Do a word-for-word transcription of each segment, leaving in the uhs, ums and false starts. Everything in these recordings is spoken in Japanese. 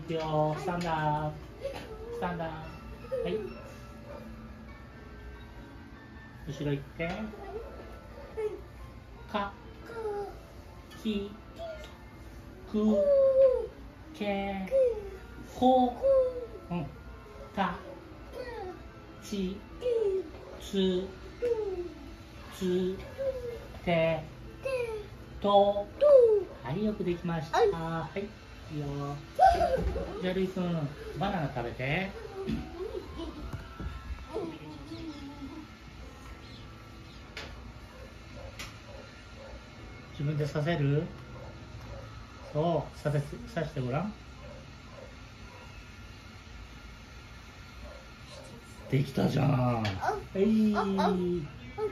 くよ。スタンダースタンダー。はい。後ろ行って。か、き、く、け、こ、うん、た、ち、つ、つ、て、と。はい、よくできました。はい、いいよ。じゃあ、るいくん、バナナ食べて。自分でさせる？そう、させ、さしてごらん。できたじゃん。はい。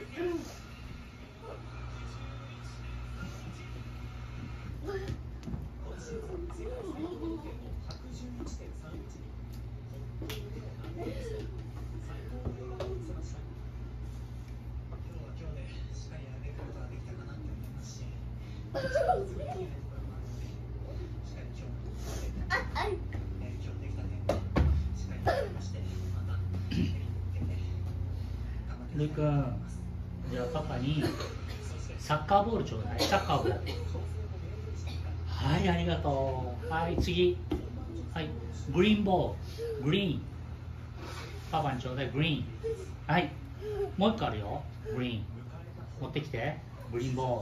るいくん、じゃあパパにサッカーボールちょうだい。サッカーボール。はい、ありがとう。はい、次。はい、グリーンボール。グリーン。パパにちょうだい。グリーン。はい、もう一個あるよ。グリーン。持ってきて。グリーンボー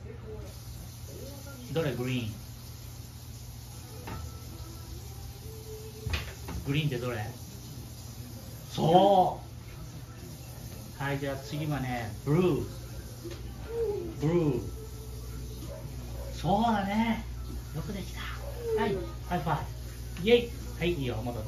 ル。どれ？グリーン。グリーンってどれ？そう。はい、じゃあ次はね、ブルー。ブルー。そうだね。よくできた。はい、ハイファイブ。イェイ。はい、いいよ、戻って。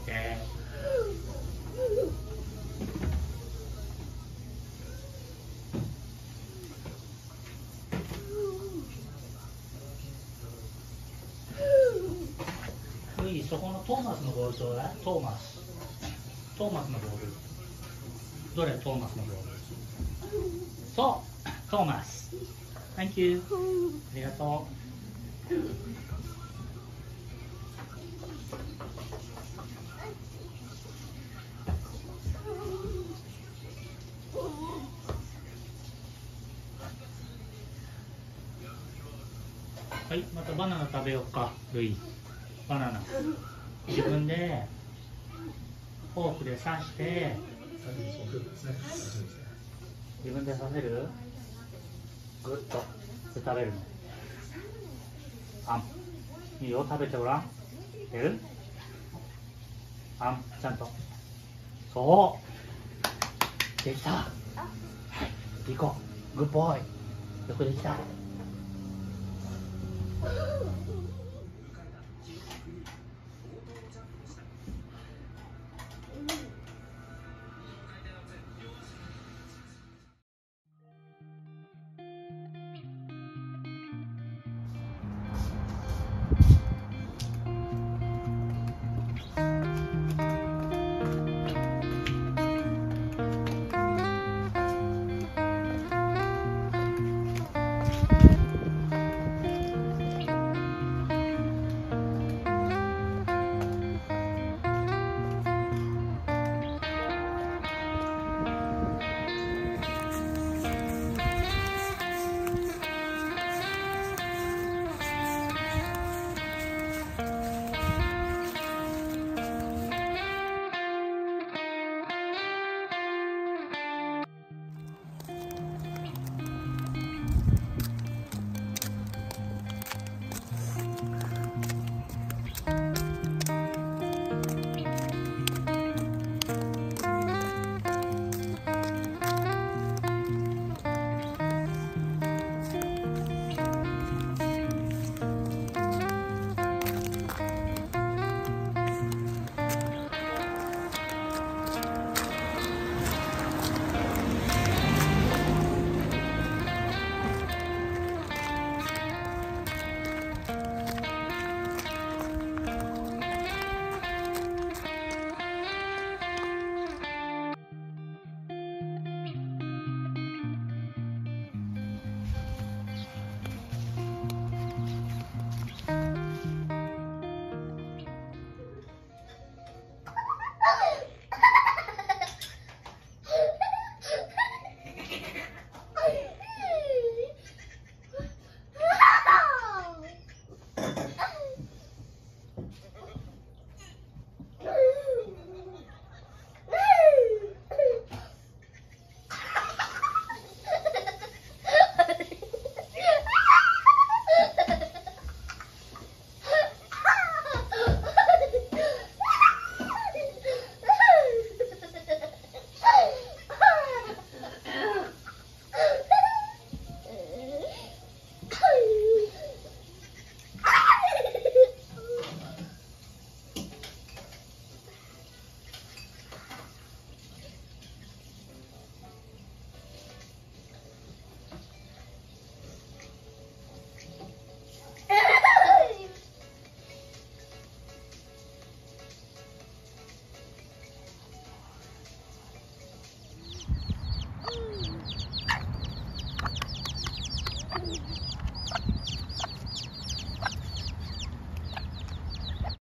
いい、そこのトーマスのボールちょうだい。トーマス。トーマスのボール。どれ？トーマスのボール。そう、トーマス。Thank you。ありがとう。はい、またバナナ食べようか、ルイ。バナナ。自分でフォークで刺して。自分で刺せる？グッと食べるの。あん。いいよ、食べてごらん。出る？あん、ちゃんと。そう。できた。はい、行こう。グッボーイ。よくできた。